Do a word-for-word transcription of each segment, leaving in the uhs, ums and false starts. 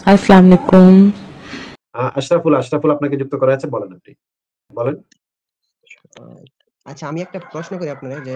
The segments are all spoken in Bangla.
আসসালামু আলাইকুম। আ আশরাফুল, আশরাফুল আপনাকে যুক্ত করা আছে। বলেন আপনি। বলেন। আ আচ্ছা আমি একটা প্রশ্ন করি আপনারে যে,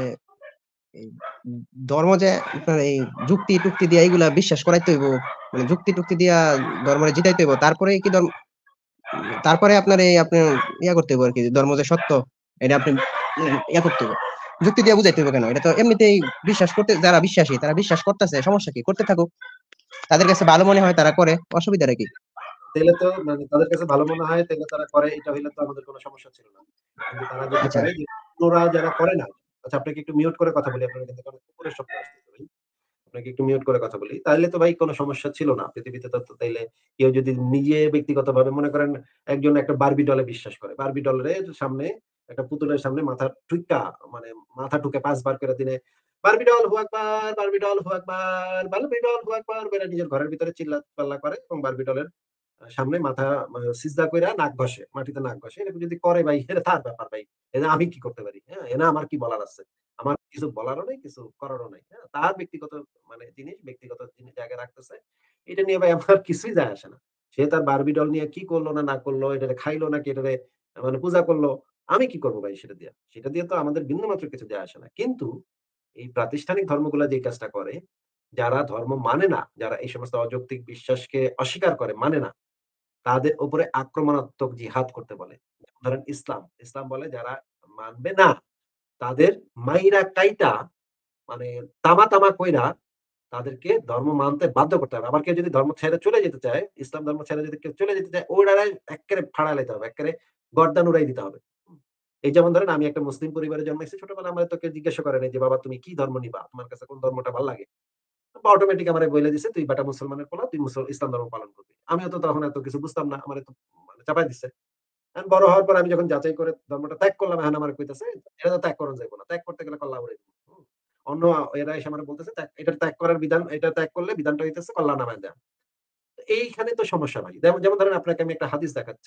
এই উম ধর্ম যে আপনার এই যুক্তি-টুক্তি দিয়া এগুলা বিশ্বাস করাইতে হইব, মানে যুক্তি-টুক্তি দিয়া ধর্মরে জিতাইতে হইব। তারপরেই কি ধর্ম উম তারপরে আপনার এই আপনার ইয়া করতে হইব আরকি। ধর্ম যে সত্য, এটা আপনি উম ইয়া করতে হইব। যুক্তি দিয়ে বুঝাইতে হইব কেন? এটা তো এমনিতেই বিশ্বাস করতে যারা বিশ্বাসী তারা বিশ্বাস করতেছে, সমস্যা কি? করতে থাকুক। তাদের কাছে ভালো মনে হয় তারা করে, অসুবিধাটা কি? তাইলে তো মানে তাদের কাছে ভালো মনে হয়, তাইলে তারা করে, এটা হইলে তো আমাদের কোন সমস্যা ছিল না। কিন্তু তারা যেটা আচ্ছা। করে যে অন্যরা যারা করে না আচ্ছা আপনাকে একটু মিউট করে কথা বলি। আপনার এখান থেকে অনেক কুকুরের শব্দ আসতেছে ভাই। আপনাকে একটু মিউট করে কথা বলি। তাইলে তো ভাই কোন সমস্যা ছিল না। পৃথিবীতে তো তো তাইলে কেউ যদি নিজে ব্যক্তিগতভাবে মনে করেন একজন একটা বারবি ডলে বিশ্বাস করে। বারবি ডলের সামনে একটা পুতুলের সামনে মাথা ঠুইক্কা মানে মাথা ঠুকে পাঁচ বার করে দিনে বারবি ডল হু আকবার, বারবি ডল হু আকবার, বারবি ডল হু আকবার বইলা নিজের ঘরের ভিতরে চিল্লা পাল্লা করে এবং বারবি ডলের আ সামনে মাথা মা সিজদা কইরা নাক ঘষে, মাটিতে নাক ঘষে। এরকম যদি করে ভাই এটা তার ব্যাপার ভাই। এতে আমি কি করতে পারি? হ্যাঁ? এনে আমার কি বলার আছে? আমার কিছু বলারও নাই, কিছু করারও নাই। হ্যাঁ? তার ব্যক্তিগত মানে জিনিস, ব্যক্তিগত জিনিস জায়গায় রাখতেছে। এটা নিয়ে ভাই আমার কিছুই যায় আসে না। সে তার বারবি ডল নিয়ে কি করলো না, না করলো, এটারে খাইলো নাকি এটারে আ মানে পূজা করলো, আমি কি করব ভাই সেটা দিয়া? সেটা দিয়ে তো আমাদের বিন্দুমাত্র কিছু যায় আসে না। কিন্তু এই প্রাতিষ্ঠানিক ধর্মগুলা যে কাজটা করে, যারা ধর্ম মানে না, যারা এই সমস্ত অযৌক্তিক বিশ্বাসকে অস্বীকার করে, মানে না, তাদের উপরে আক্রমণাত্মক জিহাদ করতে বলে। যেমন ধরেন ইসলাম। ইসলাম বলে যারা মানবে না, তাদের মাইরা কাইটা মানে তামা, তামা কইরা তাদেরকে ধর্ম মানতে বাধ্য করতে হবে। আবার কেউ যদি ধর্ম ছেড়ে চলে যেতে চায়, ইসলাম ধর্ম ছেড়ে যদি কেউ চলে যেতে চায়, ওনারে এক্কেরে ফাড়ায় লাইতে হবে। এক্কেরে গর্দান উড়াই দিতে হবে। হুম? এই যেমন ধরেন আমি একটা মুসলিম পরিবারে জন্মাইছি। ছোটবেলায় আমারে তো কেউ জিজ্ঞাসা করে নাই যে, "বাবা তুমি কি ধর্ম নিবা? তোমার কাছে কোন ধর্মটা ভাল লাগে?" আব্বা অটোমেটিক আমারে বইলা দিছে, "তুই বেটা মুসলমানের পোলা, তুই মুসল ইসলাম ধর্ম পালন করবি।" আমিও তো তখন এত কিছু বুঝতাম না। আমারে তো মানে চাপায় দিছে। এখন বড় হওয়ার পর আমি যখন যাচাই করে ধর্মটা ত্যাগ করলাম, এখন আমারে কইতেছে, "এটা তো ত্যাগ করা যাইব না। ত্যাগ করতে গেলে কল্লা উড়াই দিব।" হুম? অন্য আ এরা এসে আমারে বলতেছে, "ত্যাগ এটা ত্যাগ করার বিধান এটা ত্যাগ করলে বিধানটা হইতেছে কল্লা নামায় দেয়া।" তো এইখানে তো সমস্যা ভাই। যেমন যেমন ধরেন আপনাকে আমি একটা হাদিস দেখাচ্ছি।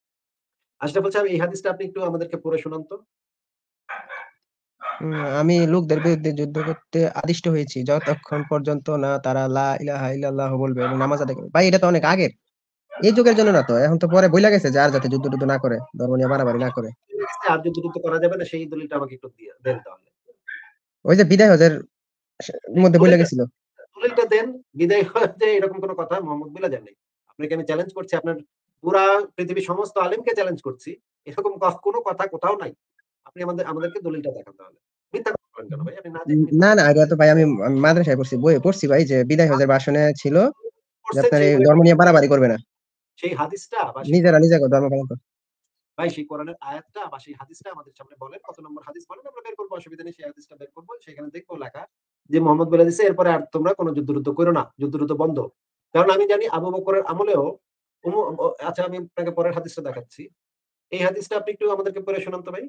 আশরাফুল সাহেব এই হাদিসটা আপনি একটু আমাদেরকে পড়ে শোনান তো। উম আমি লোকদের বিরুদ্ধে যুদ্ধ করতে আদিষ্ট হয়েছি, যতক্ষণ পর্যন্ত না তারা লা ইলাহা ইল্লাল্লাহ বলবে এবং নামাজ আদায় করবে। ভাই এটা তো অনেক আগের। এই যুগের জন্য না তো। এখন তো পরে বইলা গেছে যে আর যাতে যুদ্ধ-টুদ্ধ না করে, ধর্ম নিয়ে মারামারি না করে। আর যুদ্ধ টুদ্ধ করা যাবে না সেই দলিলটা আমাকে একটু দিয়া দেন তাহলে। ওই যে বিদায় হজের সে এই মধ্যে বইলা দলিলটা গেছিল। দলিলটা দেন। বিদায় হতে এরকম কোন কথা মোহাম্মদ বইলা যান নাই। আপনাকে আমি চ্যালেঞ্জ করছি আপনার পুরা পৃথিবীর সমস্ত আলেমকে চ্যালেঞ্জ করছি। এরকম ক কোন কথা কোথাও নাই। আপনি আমাদের আমাদেরকে দলিলটা দেখান তাহলে। মিথ্যা কথা বলেন কেন ভাই? আপনি না উম জেনে মিথ্যা না, কথা না এটা তো ভাই আমি আমি মাদ্রাসায় পড়ছি। বইয়ে পড়ছি ভাই যে বিদায় হজের ভাষণে ছিল যে পড়ছেন আপনার সেই এই বইয়ের ধর্ম নিয়ে বাড়াবাড়ি করবে না। সেই হাদিসটা বা সেই নিজেরা কোরআনের নিজেকে ধর্ম পালন করবে। ভাই সেই কোরআনের আয়াতটা বা সেই হাদিসটা আমাদের সামনে বলেন। কত নম্বর হাদিস বলেন আমরা বের করব অসুবিধা নেই। সেই হাদিসটা বের করব। সেখানে দেখব লেখা যে মোহাম্মদ বলে দিছে এরপরে আর তোমরা কোন যুদ্ধ-টুদ্ধ কইরো না। যুদ্ধ-টুদ্ধ বন্ধ। কারণ আমি জানি আবু বকরের আমলেও উমু ও আচ্ছা আমি আপনাকে পরের হাদিসটা দেখাচ্ছি। এই হাদিসটা আপনি একটু আমাদেরকে পড়ে শোনান তো ভাই।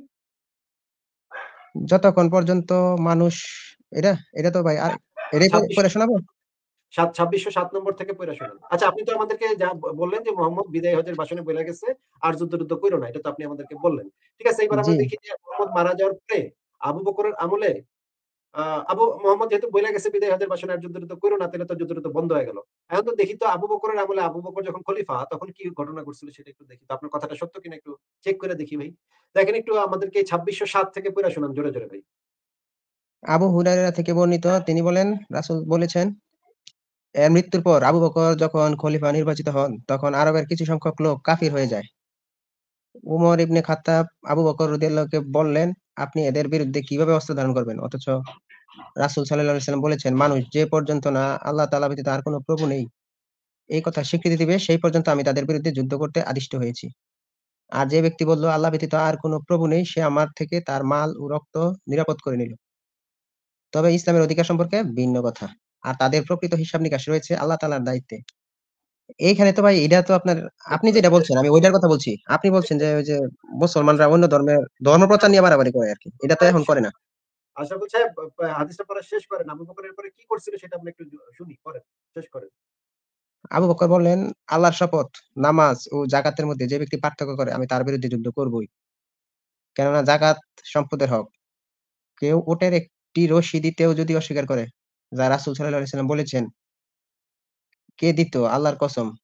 যতক্ষণ পর্যন্ত মানুষ এটা এটা তো ভাই আর এটাই প ছাব্বিশশো পড়ে শোনাবো? সাত ছাব্বিশশো সাত নম্বর থেকে পইড়া শোনান। আচ্ছা আপনি তো আমাদেরকে যা ব বললেন যে মোহাম্মদ বিদায় হজের ভাষণে বইলা গেছে, আর যুদ্ধ-টুদ্ধ কইরো না। এটা তো আপনি আমাদেরকে বললেন। ঠিক আছে এবার জি। আমরা দেখি যে মোহাম্মদ মারা যাওয়ার পরে আবু বকরের আমলে আ আবু মোহাম্মদ যেহেতু বইলা গেছে বিদায় হজের ভাষণে আর যুদ্ধ-টুদ্ধ কইরো না, তাইলে তো যুদ্ধ-টুদ্ধ বন্ধ হয়ে গেল। এখন তো দেখি তো আবু বকরের আমলে আবু বকর যখন খলিফা তখন কি ঘটনা ঘটছিল সেটা একটু দেখি তো। আপনার কথাটা সত্য কিনা একটু চেক করে দেখি ভাই। দেখেন একটু আমাদেরকে ছাব্বিশশো সাত থেকে পইড়া শোনান জোরে, জোরে ভাই। আবু হুরায়রা থেকে বর্ণিত তিনি বলেন, রাসূল বলেছেন, এর মৃত্যুর পর আবু বকর যখন খলিফা নির্বাচিত হন, তখন আরবের কিছু সংখ্যক লোক কাফির হয়ে যায়। উমর ইবনে খাত্তাব আবু বকর রাদিয়াল্লাহুকে বললেন, "আপনি এদের বিরুদ্ধে কিভাবে অস্ত্র ধারণ করবেন?" অথচ রাসূল সাল্লাল্লাহু আলাইহি ওয়াসাল্লাম বলেছেন, "মানুষ যে পর্যন্ত না আল্লাহ তাআলা ব্যতীত আর কোন প্রভু নেই, এই কথা স্বীকৃতি দিবে, সেই পর্যন্ত আমি তাদের বিরুদ্ধে যুদ্ধ করতে আদিষ্ট হয়েছি। আর যে ব্যক্তি বলল, আল্লাহ ব্যতীত আর কোন প্রভু নেই, সে আমার থেকে তার মাল ও রক্ত নিরাপদ করে নিল। তবে ইসলামের অধিকার সম্পর্কে ভিন্ন কথা। আর তাদের প্রকৃত হিসাব-নিকাশ রয়েছে আল্লাহ তাআলার দায়িত্বে।" এইখানে তো ভাই এটা তো আপনার আপনি যেটা বলছেন আমি ওইটার কথা বলছি। আপনি বলছেন যে ওই যে মুসলমানরা অন্য ধর্মের ধর্ম প্রচার নিয়ে বাড়াবাড়ি করে আরকি। এটা তো এখন করে না। আশরাফুল সাহেব প প হাদিসটা পড়া শেষ করেন। আবু বকরের পরে কি করছিল সেটা আমরা একটু জু শুনি। করেন। শেষ করেন। আবু বকর বললেন, "আল্লাহর শপথ, নামাজ ও যাকাতের মধ্যে যে ব্যক্তি পার্থক্য করে আমি তার বিরুদ্ধে যুদ্ধ করবই। কেননা যাকাত সম্পদের হক। কেউ উটের একটি রশি দিতেও যদি অস্বীকার করে, যা রাসূল সাল্লাল্লাহু আলাইহি ওয়াসাল্লাম বলেছেন, কে দিত? আল্লাহর কসম।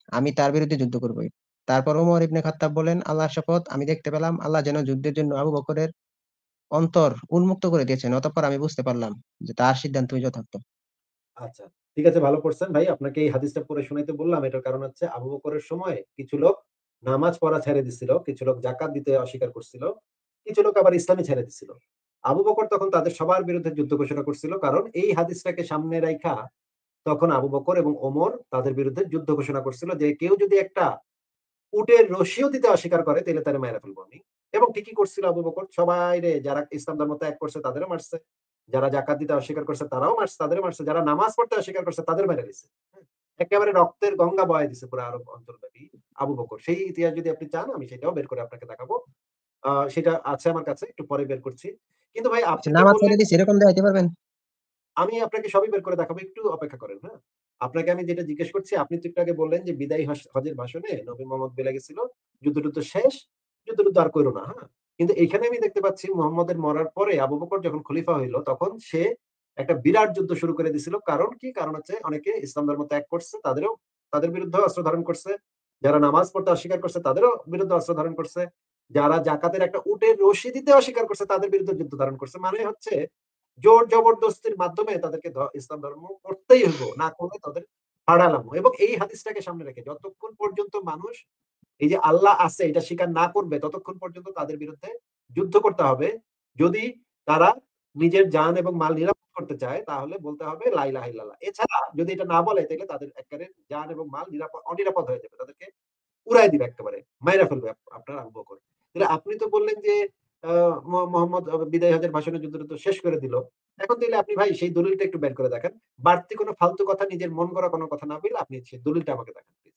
আমি তার বিরুদ্ধে যুদ্ধ করবই। তারপর ওমর ইবনে খাত্তাব বলেন, আল্লাহর শপথ, আমি দেখতে পেলাম আল্লাহ যেন যুদ্ধের জন্য আবু বকরের অন্তর উন্মুক্ত করে দিয়েছেন। অতঃপর আমি বুঝতে পারলাম যে তার সিদ্ধান্তই যথার্থ। আচ্ছা। ঠিক আছে, ভালো করছেন ভাই। আপনাকে এই হাদিসটা পড়ে শোনাইতে বললাম। এটার কারণ হচ্ছে আবু বকরের সময় কিছু লোক নামাজ পড়া ছেড়ে দিছিল, কিছু লোক যাকাত দিতে অস্বীকার করছিল, কিছু লোক আবার ইসলামই ছেড়ে দিছিল। আবু বকর তখন তাদের সবার বিরুদ্ধে যুদ্ধ ঘোষণা করছিল। কারণ এই হাদিসটাকে সামনে রাইখা তখন আবু বকর এবং ওমর তাদের বিরুদ্ধে যুদ্ধ ঘোষণা করছিল যে কেউ যদি একটা উটের রশিও দিতে অস্বীকার করে তাইলে তারে মাইরা ফেলবো আমি। এবং ঠিকই করছিল আবু বকর। সবাইরে যারা ইসলাম ধর্ম ত্যাগ করছে তাদেরও মারছে। যারা জাকাত দিতে অস্বীকার করছে তারাও মারছে, তাদেরও মারছে। যারা নামাজ পড়তে অস্বীকার করছে তাদের মাইরা দিছে। হ্যাঁ? একেবারে রক্তের গঙ্গা বহায় দিছে পুরা আরব অঞ্চলব্যাপী আবু বকর। সেই ইতিহাস যদি আপনি চান আমি সেটাও বের করে আপনাকে দেখাবো। আ সেটা আছে আমার কাছে। একটু পরে বের করছি। কিন্তু ভাই আচ্ছা, আপনি যে নামাজ ছেড়ে বললেন দিছে এরকম দেখাইতে পারবেন? আমি আপনাকে সবই বের করে দেখাবো। একটু অপেক্ষা করেন, হ্যাঁ? আপনাকে আমি যেটা জিজ্ঞেস করছি, আপনি তো একটু আগে বললেন যে বিদায়ী হস হজের ভাষণে নবী মোহাম্মদ বইলা গেছিল, "যুদ্ধ-টুদ্ধ শেষ, যুদ্ধ-টুদ্ধ আর কইরো না।" হ্যাঁ? কিন্তু এইখানে আমি দেখতে পাচ্ছি মুহাম্মদের মরার পরে আবু বকর যখন খলিফা হইল, তখন সে একটা বিরাট যুদ্ধ শুরু করে দিছিল। কারণ কি? কারণ হচ্ছে অনেকে ইসলাম ধর্ম ত্যাগ করছে, তাদেরও তাদের বিরুদ্ধেও অস্ত্র ধারণ করছে। যারা নামাজ পড়তে অস্বীকার করছে, তাদেরও বিরুদ্ধে অস্ত্র ধারণ করছে। যারা জাকাতের একটা উটের রশি দিতে অস্বীকার করছে, তাদের বিরুদ্ধে যুদ্ধ ধারণ করছে। মানে হচ্ছে জোর জবরদস্তির মাধ্যমে তাদেরকে ধ ইসলাম ধর্ম করতেই হইব। না করলে তাদের হারালাম। এবং এই হাদিসটাকে সামনে রেখে যতক্ষণ পর্যন্ত মানুষ এই যে আল্লাহ আছে এটা স্বীকার না করবে ততক্ষণ পর্যন্ত তাদের বিরুদ্ধে যুদ্ধ করতে হবে। যদি তারা নিজের জান এবং মাল নিরাপদ করতে চায় তাহলে বলতে হবে লা ইলাহা ইল্লাল্লাহ। এছাড়া যদি এটা না বলে তাইলে তাদের এক্কারে জান এবং মাল নিরাপদ অনিরাপদ হয়ে যাবে। তাদেরকে উড়ায় দিবে একেবারে। মাইরা ফেলবে আপ আপনার আবু বকর। তাহলে আপনি তো বললেন যে আ ম মোহাম্মদ আ বিদায় হজের ভাষণে যুদ্ধ-টুদ্ধ শেষ করে দিল। এখন তাইলে আপনি ভাই সেই দলিলটা একটু বের করে দেখান। বাড়তি কোন ফালতু কথা নিজের মন গড়া কোন কথা না বইলা আপনি সেই দলিলটা আমাকে দেখান প্লিজ।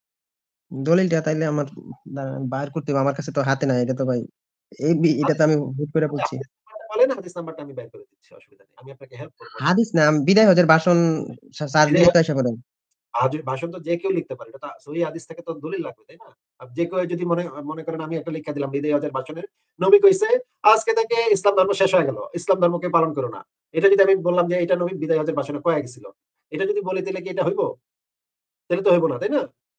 দলিলটা তাইলে আমার দাঁড়ান বাইর করতে হবে। আমার কাছে তো হাতে নাই। এটা তো ভাই এই বি এটা তো হাদিস আমি হুট করে আচ্ছা পড়ছি। হাদিস নাম্বারটা বলেন, হাদিস নাম্বারটা আমি বের করে দিচ্ছি। অসুবিধা নেই। আমি আপনাকে হেল্প করব হাদিস অসুবিধা না, নেই। বিদায় হজের ভাষণ সা সার্চ বিদায় দিলে তো হজ এসে পড়ে। হাজুর ভাষণ তো যে কেউ লিখতে পারে। এটা তো সহিহ হাদিস থেকে তো দলিল লাগবে, তাই না? আব যে কেউ যদি মনে মনে করেন আমি একটা লিখা দিলাম বিদায় হজের ভাষণে নবী কইছে, "আজকে থেকে ইসলাম ধর্ম শেষ হয়ে গেল। ইসলাম ধর্মকে পালন করো না।" এটা যদি আমি বললাম যে এটা নবী বিদায় হজের ভাষণে কয়া গেছিল। এটা যদি বলি তাইলে কি এটা হইব? তাইলে তো হইব না, তাই না?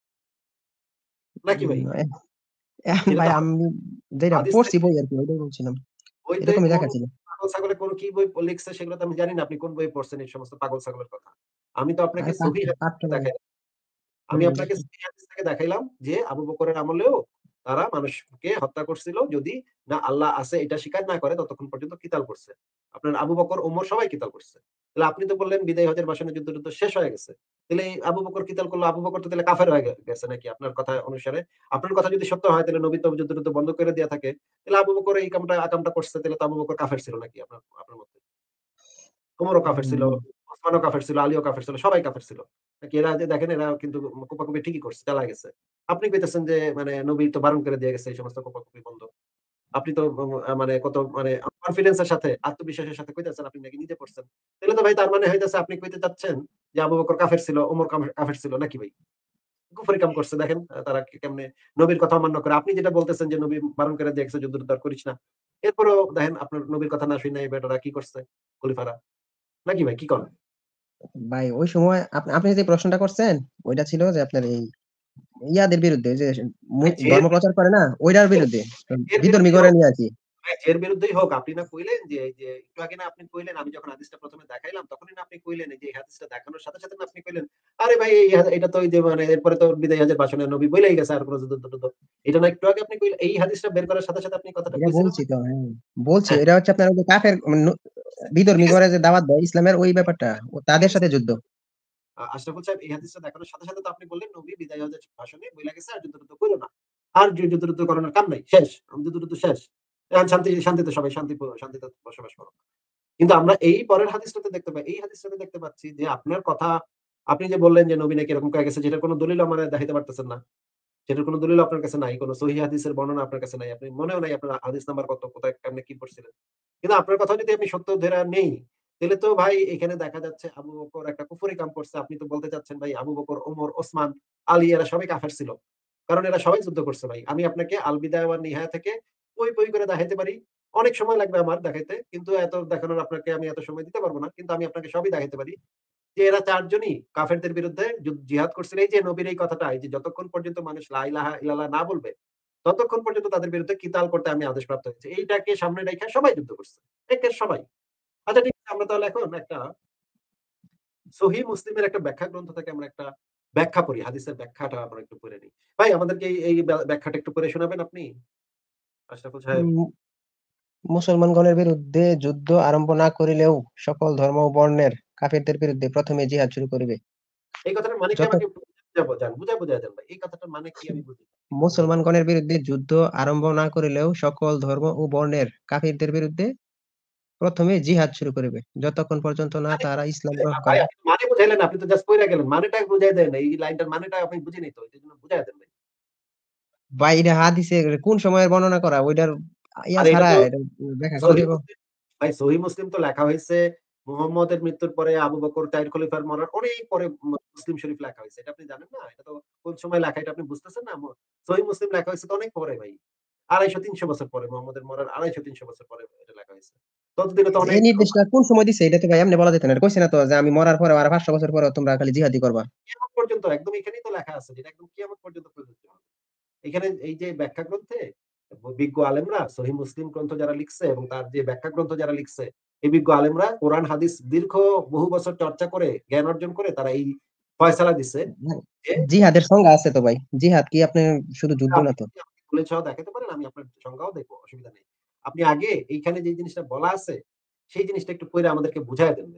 নাকি ভাই? উম এহ এখন এটা ভাই তো হা আমি যেটা হাদিস পড়ছি থেকে বই আরকি ওইটাই বলছিলাম। বইতে এরকমই কোন দেখাচ্ছিল। পাগল ছাগলে কোন কি বই লিখছে সেগুলো তো আমি জানি না। আপনি কোন বই পড়ছেন এই সমস্ত পাগল ছাগলের কথা। আমি তো আপনাকে আরে সহিহ পাঠ্য হাদিস পাঠ্য থেকে বই। দেখাই আমি হুম। আপনাকে সহিহ হাদিস থেকে দেখাইলাম যে আবু বকরের আমলেও তারা মানুষকে হত্যা করছিল যদি না আল্লাহ আছে এটা স্বীকার না করে ততক্ষণ পর্যন্ত কিতাল করছে। আপনার আবু বকর, ওমর সবাই কিতাল করছে। তাহলে আপনি তো বললেন বিদায় হজের ভাষণে যুদ্ধ-টুদ্ধ শেষ হয়ে গেছে। তাহলে এই আবু বকর কিতাল করলো, আবু বকর তো তাহলে কাফের হয়ে গে গেছে নাকি আপনার কথা অনুসারে? আপনার কথা যদি সত্য হয় তাহলে নবী তো যুদ্ধ-টুদ্ধ বন্ধ করে দেয়া থাকে। তাহলে আবু বকর এই কামটা আকামটা করছে তাহলে তো আবু বকর কাফের ছিল নাকি আপনার আপনার মতে? ওমরও কাফের ছিল, হুম। ওসমানও কাফের ছিল, আলীও কাফের ছিল, সবাই কাফের ছিল। নাকি এরা যে দেখেন এরা কিন্তু কোপাকুপি ঠিকই করছে, চালায় গেছে। আপনি কইতেছেন যে মানে নবী তো বারণ করে দিয়ে গেছে এই সমস্ত কোপাকুপি বন্ধ। আপনি তো ম আ মানে কত মানে কনফিডেন্স এর সাথে আত্মবিশ্বাসের সাথে কইতেছেন আপনি নাকি নিজে পড়ছেন। তাইলে তো ভাই তার মানে হইতেছে আপনি কইতে চাচ্ছেন যে আবু বকর কাফের ছিল, ওমর কাফের কাফের ছিল নাকি ভাই? কুফরি কাম করছে দেখেন আ তারা কে কেমনে নবীর কথা অমান্য করে। আপনি যেটা বলতেছেন যে নবী বারণ করে দিয়ে গেছে যুদ্ধ-টুদ্ধ আর করিস না। এরপরেও দেখেন আপনার নবীর কথা না শুইনা এই বেটারা কি করছে খলিফারা। নাকি ভাই কি কন? ভাই ওই সময় আপ আপনি যে প্রশ্নটা করছেন ওইটা ছিল যে আপনার এই ইয়াদের বিরুদ্ধে যে মু ভাই যে ধর্ম প্রচার করে না ওইটার বিরুদ্ধে। এর বিধর্মী বিরুদ্ধেই করে হোক, নিয়ে আরকি। ভাই এর বিরুদ্ধেই হোক আপনি না কইলেন যে এই যে একটু আগে না আপনি কইলেন আমি যখন হাদিসটা প্রথম এ দেখাইলাম তখনই না আপনি কইলেন এই যে এই হাদিসটা দেখানোর সাথে, সাথে না আপনি কইলেন, "আরে ভাই এই হা এটা তো ওই যে মানে এরপরে তো বিদায় হজের ভাষণে নবী বইলাই গেছে আর কোন যুদ্ধ-টুদ্ধ।" এটা না একটু আগে আপনি কইলেন এই হাদিসটা বের করার সাথে, সাথে আপনি কথাটা এটা কইছিলেন বলছি না? তো, হ্যাঁ। বলছি হ্যাঁ, এটা হচ্ছে আপনার ওই যে কাফের মানে নু ঠিক বিধর্মী আছে, করে যে দাওয়াত দেয় ইসলামের ওই ব্যাপারটা। ও ঠিক তাদের আছে। সাথে যুদ্ধ। আ আশরাফুল সাহেব এই হাদিসটা দেখানোর সাথে, সাথে তো আপনি বললেন নবী বিদায় হজের ভাষণে বইলা গেছে আর যুদ্ধ-টুদ্ধ কইরো না। আর যু যুদ্ধ-টুদ্ধ করানোর কাম নাই। শেষ। যুদ্ধ-টুদ্ধ শেষ। এখন শান্তি শান্তিতে সবাই শান্তি প শান্তিতে বসবাস করো। কিন্তু আমরা এই পরের হাদিসটাতে দেখতে পাই এই হাদিসটাতে দেখতে পাচ্ছি যে আপনার কথা আপনি যে বললেন যে নবী নাকি এরকম কয়ে গেছে যেটার কোন দলিল আমার দেখাইতে পারতেছেন না। সেটার কোন দলিল আপনার কাছে নাই। কোন সহিহ হাদিসের বর্ণনা আপনার কাছে নাই। আপনি মনেও নাই আপনার হাদিস নাম্বার কত, কোথায় কেমনে কি পড়ছিলেন। কিন্তু আপনার কথা যদি আমি সত্য ধইরা নেই, তাইলে তো ভাই এখানে দেখা যাচ্ছে আবু বকর একটা কুফরি কাম করছে। আপনি তো বলতে চাচ্ছেন ভাই আবু বকর, ওমর, ওসমান, আলী এরা সবাই কাফের ছিল। কারণ এরা সবাই যুদ্ধ করছে ভাই। আমি আপনাকে আল বিদায়া ওয়ান নিহায়া থেকে পই, পই করে দেখাইতে পারি। অনেক সময় লাগবে আমার দেখাইতে। কিন্তু এত দেখানোর আপনাকে আমি এত সময় দিতে পারব না। কিন্তু আমি আপনাকে সবই দেখাইতে পারি। যে এরা চার জনই কাফেরদের বিরুদ্ধে যুদ জিহাদ করছিল। এই যে নবীর এই কথাটা, এই যে যতক্ষণ পর্যন্ত মানুষ লা ইলাহা ইল্লাল্লাহ না বলবে, ততক্ষণ পর্যন্ত তাদের বিরুদ্ধে কিতাল করতে আমি আদেশপ্রাপ্ত হয়েছি। এইটাকে সামনে রাইখা সবাই যুদ্ধ করছে। একের সবাই। আচ্ছা ঠিক আছে, আমরা তাহলে এখন একটা সহিহ মুসলিমের একটা ব্যাখ্যা গ্রন্থ থেকে আমরা একটা ব্যাখ্যা পড়ি। হাদিসের ব্যাখ্যাটা আমরা একটু পড়ে নিই। ভাই আমাদেরকে এই, এই ব্যা ব্যাখ্যাটা একটু পড়ে শোনাবেন আপনি? আশরাফুল সাহেব। উম মুসলমানগণের বিরুদ্ধে যুদ্ধ আরম্ভ না করিলেও সকল ধর্ম ও বর্ণের কাফিরদের বিরুদ্ধে প্রথমে জিহাদ শুরু করিবে। এই কথাটার মানে কি যত আমাকে একটু বুঝাবো যান, বুঝায়, বুঝায় দেন ভাই। এই কথাটার মানে কি আমি বুঝি না। মুসলমানগণের বিরুদ্ধে যুদ্ধ আরম্ভ না করিলেও সকল ধর্ম ও বর্ণের কাফিরদের বিরুদ্ধে প্রথমে জিহাদ শুরু করিবে, যতক্ষণ পর্যন্ত না মানে তারা ইসলাম আ গ্রহণ ভাই করে। আপনি মানে বুঝাইলেন না, আপনি তো জাস্ট পইড়া গেলেন। মানেটা বুঝায় দেন। এই লাইনটার মানেটা আপনি বুঝি নাই তো। এজন্য বুঝায় দেন ভাই। বা এটা হাদিসে কোন সময়ের বর্ণনা করা ওইটার ইয়া আর এটা ছাড়া তো এটা ব্যাখ্যা করা সহিহ যাবে। মুসলিম, ভাই সহিহ মুসলিম তো লেখা হইছে মুহাম্মদের মৃত্যুর পরে আবু বকর চার খলিফার মরার অনেক পরে ম মুসলিম শরীফ লেখা হইছে। এটা আপনি জানেন না? এটা তো কোন সময় লেখা এটা আপনি বুঝতেছেন না? ম সহিহ মুসলিম লেখা হইছে তো অনেক পরে ভাই। আড়াইশ তিনশো বছর পরে মুহাম্মদের মরার আড়াইশ তিনশো বছর পরে এটা লেখা হইছে। ততদিনে তো অনেক এই নির্দেশটা কোন সময় দিছে এটা তো ভাই এমনি বলা যেত না। এটা কইছে না তো যে আমি মরার পরে আর পাঁচশো বছর পরে তোমরা খালি জিহাদি করবা। কিয়ামত পর্যন্ত একদম এখানেই তো লেখা আছে যেটা একদম কিয়ামত পর্যন্ত প্রযোজ্য হবে। এখানে এই যে ব্যাখ্যা গ্রন্থে ব বিজ্ঞ আলেমরা সহিহ মুসলিম গ্রন্থ যারা লিখছে এবং তার যে ব্যাখ্যা গ্রন্থ যারা লিখছে, এই বিজ্ঞ আলেমরা কোরআন হাদিস দীর্ঘ বহু বছর চর্চা করে, জ্ঞান অর্জন করে তারা এই ফয়সালা দিছে ভাই, যে জিহাদের সংজ্ঞা আছে তো ভাই। জিহাদ কি আপনি শুধু যুদ্ধ না আপনি তো। যদি আমাকে দলিল সহ দেখাতে পারেন আমি আপনার সংজ্ঞাও দেখব, অসুবিধা নেই। আপনি আগে এইখানে যে জিনিসটা বলা আছে, সেই জিনিসটা একটু পইড়া আমাদেরকে বুঝায় দেন ভাই।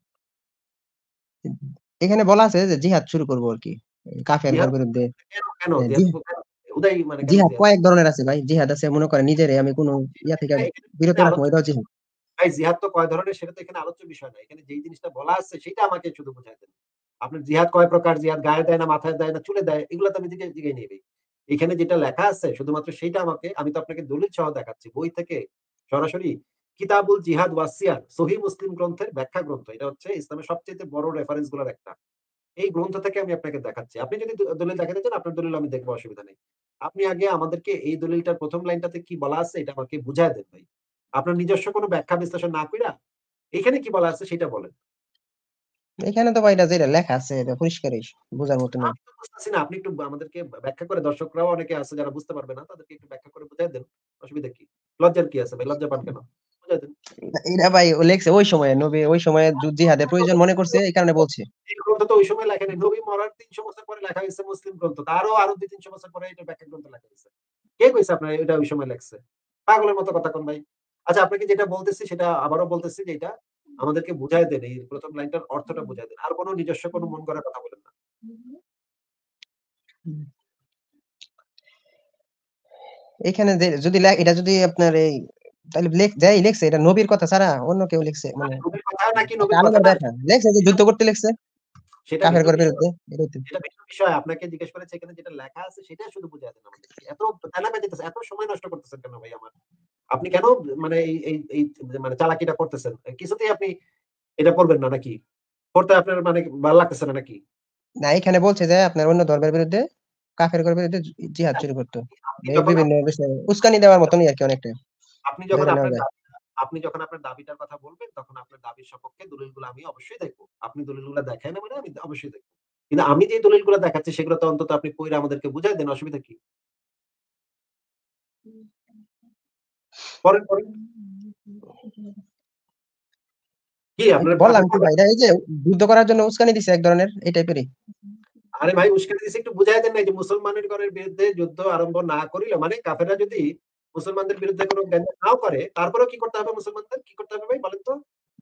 এখানে বলা আছে যে জিহাদ শুরু করব আরকি। কাফেরদের জিহাদ বিরুদ্ধে। কেন, কেন? হ্যাঁ, জিহাদ জিহাদ কেন? উদাই মানে কেন জিহাদ জিহাদ? কয়েক ধরনের আছে ভাই। জিহাদ আছে মনে করেন নিজেরে আমি কোন ইয়া থেকে এখানে বিরত এখানে রাখবো, আলোচ্য এটাও জিহাদ। ভাই জিহাদ তো কয় ধরনের সেটা তো এখানে আলোচ্য বিষয় না। এখানে যেই জিনিসটা বলা আছে সেটা আমাকে শুধু বুঝায় দেন। আপনার জিহাদ কয় প্রকার? জিহাদ গায়ে দেয় না, মাথায় দেয় না, চুলে দেয়? এগুলা তো আমি জিগে জিগাই নাই ভাই। এখানে যেটা লেখা আছে শুধুমাত্র সেইটা আমাকে, আমি তো আপনাকে দলিল সহ দেখাচ্ছি। বই থেকে সরাসরি কিতাবুল জিহাদ ওয়াসিয়ার সহিহ মুসলিম গ্রন্থের ব্যাখ্যা গ্রন্থ। এটা হচ্ছে ইসলামের সবচাইতে বড় রেফারেন্স গুলার একটা। এই গ্রন্থ থেকে আমি আপনাকে দেখাচ্ছি। আপনি যদি দ দলিল দেখাতে চান আপনার দলিল আমি দেখব, অসুবিধা নেই। আপনি আগে আমাদেরকে এই দলিলটার প্রথম লাইনটাতে কি বলা আছে এটা আমাকে বুঝায় দেন ভাই। আপনার নিজস্ব কোনো ব্যাখ্যা বিশ্লেষণ না কইরা এখানে কি বলা আছে সেটা বলেন। এখানে তো ভাই এটা যেটা লেখা আছে এটা পরিষ্কারই বোঝার মতনই। আমি তো বুঝতেছি না। আপনি একটু আমাদেরকে বা ব্যাখ্যা করে, দর্শকরাও অনেকে আছে যারা বুঝতে পারবে না। তাদেরকে একটু ব্যাখ্যা করে বুঝায় দেন। অসুবিধা কি? লজ্জার কি আছে ভাই? লজ্জা পান কেন? বুঝায় দেন। এটা ভাই ও লেখছে ওই সময়ে নবী ওই সময়ে যু জিহাদের প্রয়োজন মনে করছে এই কারণে বলছে। এই গ্রন্থ তো ওই সময় লেখা নাই। নবী মরার তিনশো বছর পরে লেখা হইছে মুসলিম গ্রন্থ। তারও আরো দুই তিনশো বছর পরে এটা ব্যাখ্যা গ্রন্থ লেখা হইছে। কে কইছে আপনার এটা ওই সময় লেখছে? পাগলের মতো কথা কন ভাই। আচ্ছা আপনাকে যেটা বলতেছি সেটা আবারও বলতেছি যে এটা আমাদেরকে বুঝায় দেন। এই প্রথম লাইনটার অর্থটা বুঝায় দেন। আর কোন নিজস্ব কোন মন গড়া কথা বলেন না। এখানে যে যদি লে এটা যদি আপনার এই তাহলে লেখ যাই লেখছে এটা নবীর কথা ছাড়া অন্য কেউ লিখছে মানে মানে নবীর কথা নাকি একটা নবীর কথা আলেমের না ব্যাখ্যা। লেখছে যে যুদ্ধ করতে লিখছে সেটা ভিন্ন কাফেরদের বিষয়। বিরুদ্ধে। এটাই তো। এটা ভিন্ন বিষয়। আপনাকে জিজ্ঞেস করেছি এখানে যেটা লেখা আছে সেটা শুধু বুঝায় দেন আমাদেরকে। এত তেলাপে দিতেছেন, এত সময় নষ্ট করতেছেন কেন ভাই আমার? আপনি কেন মানে এই এই এই মানে চালাকিটা করতেছেন? কিছুতেই আপনি এটা করবেন না নাকি? করতে আপনার মানে ভাল লাগতেছে না নাকি? না এখানে বলছে যে আপনার অন্য ধর্মের বিরুদ্ধে কাফেরদের বিরুদ্ধে জি জিহাদ শুরু করত। আপনি এই যখন বিভিন্ন বিষয়ে উস্কানি দেওয়ার মতনই আরকি অনেকটা আপনি যখন ধরে নেওয়া আপনার যায়। দাবি আপনি যখন আপনার দাবিটার কথা বলবেন, তখন আপনার দাবির সপক্ষে দলিলগুলো আমি অবশ্যই দেখব। আপনি দলিলগুলো দেখায় না মানে আমি অবশ্যই দেখব। কিন্তু আমি যে দলিলগুলো দেখাচ্ছি সেগুলো তো অন্তত আপনি পইড়া আমাদেরকে বুঝায় দেন, অসুবিধা কি? পড়েন, পড়েন। কি এই আপনার আপনি বললাম কি পড়বেন? ভাই এটা এই যে যুদ্ধ করার জন্য উস্কানি দিছে এক ধরনের এই টাইপেরই। আরে ভাই উস্কানি দিছে একটু বুঝায় দেন না যে মুসলমানের ঘরের বিরুদ্ধে যুদ্ধ আরম্ভ না করিলে মানে কাফেররা যদি মুসলমানদের বিরুদ্ধে কোন গ্যাঞ্জাম নাও করে তারপরেও কি করতে হবে মুসলমানদের? কি করতে হবে ভাই বলেন তো?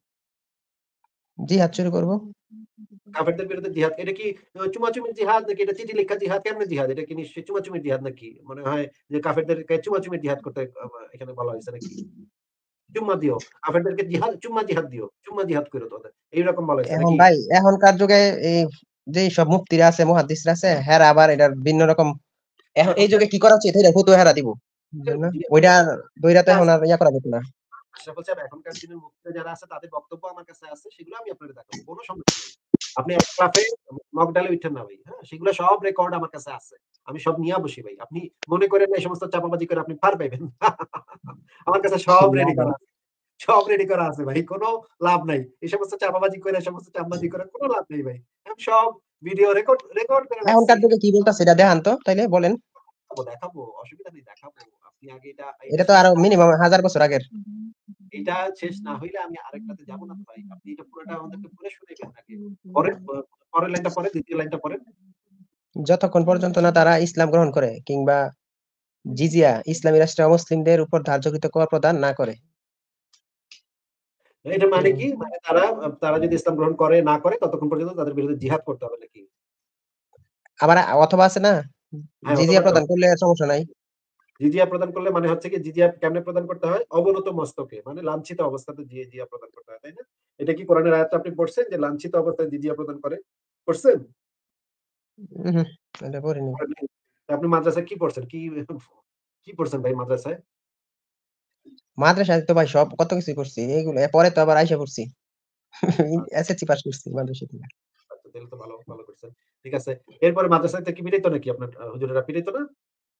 জিহাদ শুরু করব। কাফেরদের বিরুদ্ধে জিহাদ। এটা কি আ চুমাচুমির জিহাদ নাকি এটা চিঠি লিখা জিহাদ? কেমনে জিহাদ? এটা কি নিশ্চয়ই চুমাচুমির জিহাদ নাকি? মনে হয় যে কাফেরদেরকে চুমাচুমির জিহাদ করতে আ এখানে বলা হইছে নাকি? চুম্মা দিও। কাফেরদেরকে জিহাদ চুম্মা জিহাদ দিও। চুম্মা জিহাদ কইরো তোদের। এইরকম বলা হইছে এখন নাকি? ভাই এখনকার যুগে এই যেই সব মুফতিরা আছে মুহাদ্দিসরা আছে হেরা আবার এটার ভিন্ন রকম এখন এই যুগে এখনকার কি করা উচিত এটা ফতুয়া হেরা দিব। বুঝলেন দিনের না? জি ওইটা দইরা তো মুফতিরা এখন আছে আর ইয়া করা যেত না। আশরাফুল সাহেব এখনকার দিনের মুফতিরা যারা আছে তাদের বক্তব্য আমার কাছে আছে। সেগুলো আমি আপনাকে দেখাবো। কোন সমস্যা নেই। আপনি এক ক্লাসে মক ডালে উঠেন না ভাই। হ্যাঁ? সেগুলো সব রেকর্ড আমার কাছে আছে। আমি সব নিয়া বসি ভাই। আপনি মনে করেন না এই সমস্ত চাপাবাজি করে আপনি পার পাইবেন। আমার কাছে সব না রেডি ভাই। করা আছে। সব রেডি করা আছে ভাই। কোন লাভ নাই। এই সমস্ত চাপাবাজি করে, এই সমস্ত চামবাজি করে কোন লাভ নেই ভাই। আমি সব ভিডিও রেকর্ড রেকর্ড করে রাখছি। এখনকার যুগে কি বলতাছে এটা দেখান তো তাইলে বলেন। দেখাবো, দেখাবো। অসুবিধা নেই দেখাবো। আপনি আগে এটা এটা এটা তো শেষ আরো না মিনিমাম হাজার বছর আগের। এটা শেষ না হইলে আমি আরেকটাতে যাব না তো ভাই। আপনি এটা পুরোটা আমাদেরকে পড়ে শোনাইবেন আগে। পরের প পরের লাইনটা পড়েন, দ্বিতীয় লাইনটা পড়েন। যতক্ষণ পর্যন্ত না তারা ইসলাম গ্রহণ করে কিংবা জিজিয়া ইসলামী রাষ্ট্রে অমুসলিমদের উপর ধার্যকৃত কর প্রদান না করে। এটা মানে হুম। কি? মানে তারা তারা যদি ইসলাম গ্রহণ করে না করে ততক্ষণ পর্যন্ত তাদের বিরুদ্ধে জিহাদ করতে হবে নাকি? আবার অথবা আছে না? হ্যাঁ, জিজিয়া অথবাটা প্রদান করলে সমস্যা নাই। জিজিয়া প্রদান করলে মানে হচ্ছে কি জিজিয়া কেমনে প্রদান করতে হয়? অবনত মস্তকে মানে লাঞ্ছিত অবস্থাতে জিজিয়া প্রদান করতে হয়, তাই না? এটা কি কোরআনের আয়াতটা আপনি পড়ছেন যে লাঞ্ছিত অবস্থায় জিজিয়া প্রদান করে? পড়ছেন? উহু, এটা পড়িনি। পড়েন নাই? আপনি মাদ্রাসায় কি পড়ছেন? কি কি পড়ছেন ভাই মাদ্রাসায়? মাদ্রাসায় তো ভাই সব কত কিছুই করছি। এগুলো পরে তো আবার আইসা পড়ছি। আচ্ছা, এসএসসি পাস করছি মাদ্রাসা থেকে। আচ্ছা তাহলে তো ভালো, ভালো করছেন। ঠিক আছে। এরপরে মাদ্রাসাতে কি পিটাইতো নাকি আপনার আ হুজুরেরা পিটাইতো না?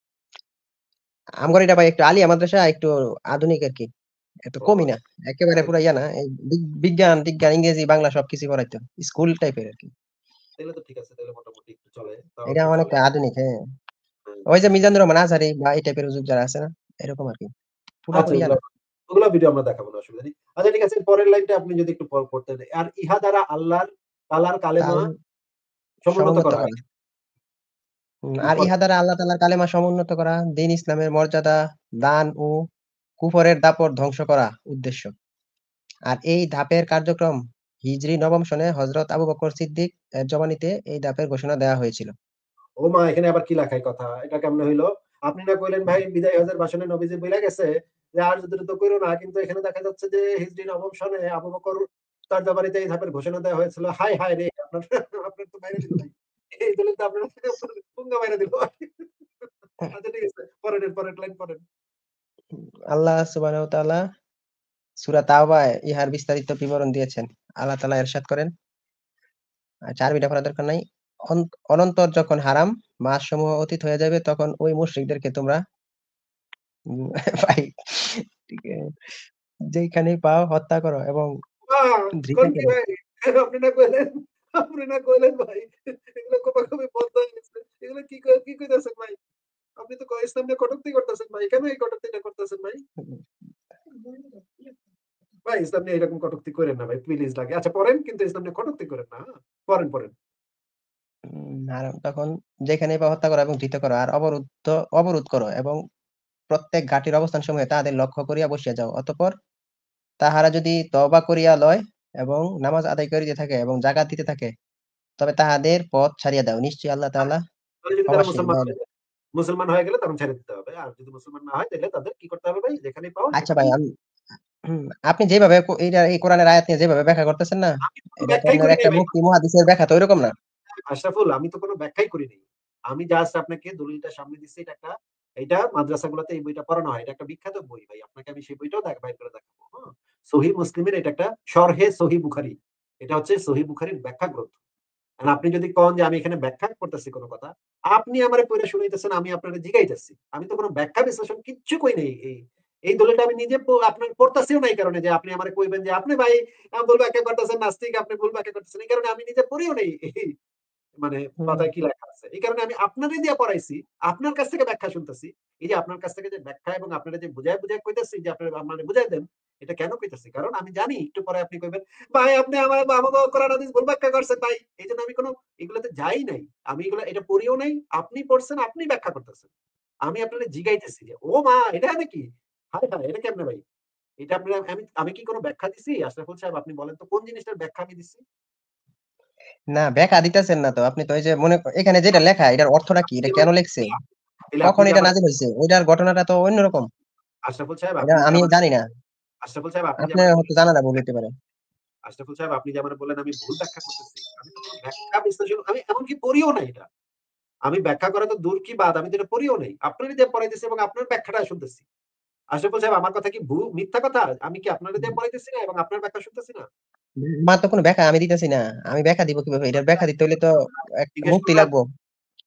আমগর এটা ভাই একটু আলিয়া মাদ্রাসা, একটু আধুনিক আরকি। এত ও কমই না। আচ্ছা, একেবারে তাইলে পুরা ইয়া না। এই বি বিজ্ঞান, টিজ্ঞান, ইংরেজি, বাংলা সবকিছুই পড়াইতো। স্কুল টাইপের আরকি। তাইলে তো ঠিক আছে। তাইলে মোটামুটি একটু চলে। তাও এটা একটু চলে। অনেকটা আধুনিক, হ্যাঁ। হ্যাঁ, ওই যে ঠিক আছে। মিজানুর রহমান আজহারি বা এই টাইপের হুজুর যারা আছে না? এরকম আরকি। আচ্ছা পুরাপুরি ইয়া ওগুলা না। ওগুলা ভিডিও আমরা দেখাবো না অসুবিধা নেই। আচ্ছা ঠিক আছে পরের লাইনটা আপনি যদি একটু প পড়তেন। আর ইহা দ্বারা আল্লাহর তাআলার কালেমা কাল সমুন্নত সমুন্নত করা হয়। করা। হুম, হুম, আর পড়েন। ইহা দ্বারা আল্লাহ তাআলার কালেমা সমুন্নত করা, দ্বীন ইসলামের মর্যাদা, দান ও কুফরের দাপট ধ্বংস করা উদ্দেশ্য। আর এই ধাপের কার্যক্রম হিজরি নবম সনে হযরত আবু বকর সিদ্দিক এর জবানিতে এই ধাপের ঘোষণা দেওয়া হয়েছিল। ও মা এখানে আবার কি লেখায় কথা? এটা কেমনে হইলো? আপনি না কইলেন ভাই বিদায় হজের ভাষণে নবীজি বইলা গেছে যে আর যুদ্ধ কইরো না। কিন্তু এখানে দেখা যাচ্ছে যে হিজরি নবম সনে আবু বকর তার জবানিতে এই ধাপের ঘোষণা দেওয়া হয়েছিল। হায়, হায় রে! আপনার আপনার তো মাইরা দিল ভাই। এই দলিল তো আপনার পুঙ্গা মাইরা দিল। আচ্ছা ঠিক আছে। পরের পরের লাইন পড়েন। আল্লাহ সুবহানাহু ওয়া তাআলা সূরা তাওবায় ইহার বিস্তারিত বিবরণ দিয়েছেন। আল্লাহ তাআলা ইরশাদ করেন, আচ্ছা আরবিটা পড়ার দরকার নাই। অন অনন্তর যখন হারাম মাসসমূহ অতীত হয়ে যাবে তখন ওই মুশরিকদেরকে তোমরা উম ভাই ঠিক আছে, যেইখানেই পাও হত্যা করো এবং আ ধৃত কোন কি করো। ভাই? আপনি না কইলেন আপনি না কইলেন ভাই। এগুলো কোপাকুপি বন্ধ হয়ে গেছে। এগুলো কি কই কি কইতাছেন ভাই? আপনি তো ক ইসলাম নিয়ে কটূক্তি করতেছেন ভাই। কেন এই কটূক্তিটা করতেছেন ভাই? ভাই ইসলাম নিয়ে এরকম কটূক্তি কইরেন না ভাই। প্লিজ লাগে। আচ্ছা পড়েন কিন্তু ইসলাম নিয়ে কটূক্তি কইরেন না। হ্যাঁ? পড়েন, পড়েন। উম হারাম তখন যেখানেই পাও হত্যা করো এবং ধৃত করো আর অবরুদ্ধ অবরোধ করো এবং প্রত্যেক ঘাটির অবস্থানসমূহে তাহাদের লক্ষ্য করিয়া বসিয়া যাও। অতঃপর তাহারা যদি তওবা করিয়া লয় এবং নামাজ আদায় করিতে থাকে এবং জাকাত দিতে থাকে, তবে তাহাদের পথ ছাড়িয়া দাও। নিশ্চয়ই আল্লাহ আর তাআলা তাহলে যদি তারা ক্ষমাশীল, মুসলমান দয়ালু। হয়ে যায়? মুসলমান হয়ে গেলে তখন ছেড়ে দিতে হবে। আর যদি মুসলমান না হয় তাহলে তাদের কি করতে হবে ভাই? যেখানেই পাও আচ্ছা ভাই সেখানেই আমি হুম, আপনি যেভাবে ক এইটা এই কোরআনের আয়াত নিয়ে যেভাবে ব্যাখ্যা করতেছেন না, আমি তো কোন এটা তো ব্যাখ্যাই আপনার করি একটা নাই ভাই। মুফতি মুহাদ্দিসের ব্যাখ্যা তো ঐরকম না। আশরাফুল আমি তো কোন ব্যাখ্যাই করি নাই। আমি জাস্ট আপনাকে দলিলটা সামনে দিচ্ছি। এটা একটা এইটা মাদ্রাসাগুলোতে এই বইটা পড়ানো হয়। এটা একটা বিখ্যাত বই ভাই। আপনাকে আমি সেই বইটাও দেখ বাইর করে দেখাবো। হ্যাঁ? সহিহ মুসলিমের এটা একটা শরহে সহিহ বুখারী। এটা হচ্ছে সহিহ বুখারীর ব্যাখ্যা গ্রন্থ। এখন আপনি যদি কন যে আমি এখানে ব্যাখ্যা করতেছি কোন কথা, আপনি আমারে পইড়া শুনাইতেছেন, আমি আপনারে জিগাইতেছি। আমি তো কোন ব্যাখ্যা বিশ্লেষণ কিচ্ছু কই নাই। এই এই দলিলটা আমি নিজে প আপনার পড়তাছিও না এই কারণে যে আপনি আমারে কইবেন যে, "আপনি ভাই আ ভুল ব্যাখ্যা করতেছেন, নাস্তিক, আপনি ভুল ব্যাখ্যা করতেছেন।" এই কারণে আমি নিজে পড়িও নাই। এই মানে হুম, পাতায় কি লেখা আছে। এই কারণে আমি আপনারে দিয়া পড়াইছি। আপনার কাছ থেকে ব্যাখ্যা শুনতেছি। এই যে আপনার কাছ থেকে যে ব্যাখ্যা এবং আপনারা যে বুঝায়, বুঝায় কইতেছি যে আপনারা আমারে বুঝায় দেন। এটা কেন কইতেছি? কারণ আমি জানি একটু পরে আপনি কইবেন, "ভাই আপনি আমার আমাকে কোরআন হাদিস ভুল ব্যাখ্যা করছেন ভাই।" এইজন্য আমি কোন এগুলাতে যাই নাই। আমি এগুলা এটা পড়িও নাই। আপনি পড়ছেন, আপনি ব্যাখ্যা করতেছেন। আমি আপনারে জিগাইতেছি যে, "ও মা! এটা নাকি? হায়, হায়! এটা কেমনে ভাই?" এটা আপনারা আমি আমি কি কোন ব্যাখ্যা দিছি? আশরাফুল সাহেব আপনি বলেন তো কোন জিনিসটার ব্যাখ্যা আমি দিছি? না ব্যাখ্যা দিতেছেন না তো। আপনি তো ওই যে মনে এখানে যেটা লেখা এটার অর্থটা কি? এটা কেন লিখছে? তাইলে আপনি কখন যে এটা আমারে নাজিল হইছে? ওইটার ঘটনাটা তো অন্যরকম। আশরাফুল সাহেব এটা আপনি যে আমি আমারে জানি না। আশরাফুল সাহেব আপনি যে আপনার আমারে হয়তো বললেন জানাটা ভুল হইতে পারে। আশরাফুল সাহেব আপনি যে আমারে বললেন আমি ভুল ব্যাখ্যা করতেছি। আমি তো কোন ব্যাখ্যা বিশ্লেষণ আমি এমনকি পড়িও নাই এটা। আমি ব্যাখ্যা করা তো দূর কি বাদ আমি তো এটা পড়িও নাই। আপনারই দিয়ে পড়াইতেছি এবং আপনার ব্যাখ্যাটা শুনতেছি। আশরাফুল সাহেব আমার কথা কি ভু মিথ্যা কথা? আমি কি আপনারে দিয়ে পড়াইতেছি না এবং আপনার ব্যাখ্যা শুনতেছি না? আমার তো কোনো ব্যাখ্যা আমি দিতেছি না। আমি ব্যাখ্যা দিব কিভাবে? এটার ব্যাখ্যা দিতে হইলে তো একটা জিজ্ঞেস মুফতি করলাম লাগবো।